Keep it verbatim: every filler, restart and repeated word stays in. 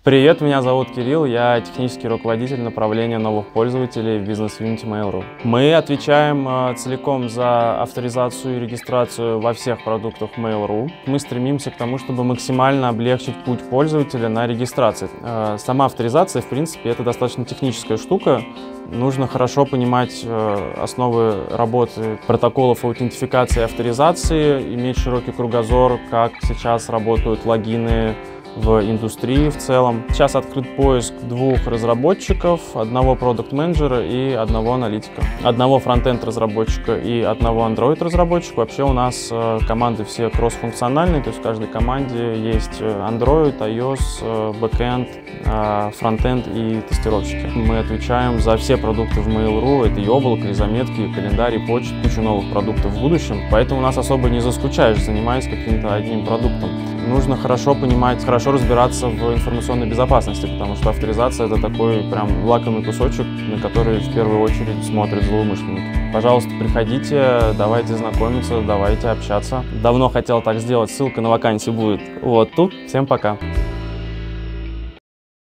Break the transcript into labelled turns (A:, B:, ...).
A: Привет, меня зовут Кирилл, я технический руководитель направления новых пользователей в бизнес-юните Mail.ru. Мы отвечаем э, целиком за авторизацию и регистрацию во всех продуктах Mail.ru. Мы стремимся к тому, чтобы максимально облегчить путь пользователя на регистрацию. Э, сама авторизация, в принципе, это достаточно техническая штука. Нужно хорошо понимать э, основы работы протоколов аутентификации и авторизации, иметь широкий кругозор, как сейчас работают логины в индустрии в целом. Сейчас открыт поиск двух разработчиков, одного продакт-менеджера и одного аналитика. Одного фронтенд разработчика и одного Android разработчика. Вообще у нас э, команды все кросс-функциональные, то есть в каждой команде есть Android, iOS, бэкэнд, э, фронтенд и тестировщики. Мы отвечаем за все продукты в Mail.ru. Это и облако, и заметки, и календарь, и почта, кучу новых продуктов в будущем. Поэтому у нас особо не заскучаешь, занимаясь каким-то одним продуктом. Нужно хорошо понимать, хорошо разбираться в информационной безопасности, потому что авторизация — это такой прям лакомый кусочек, на который в первую очередь смотрят злоумышленники. Пожалуйста, приходите, давайте знакомиться, давайте общаться. Давно хотел так сделать, ссылка на вакансии будет вот тут. Всем пока!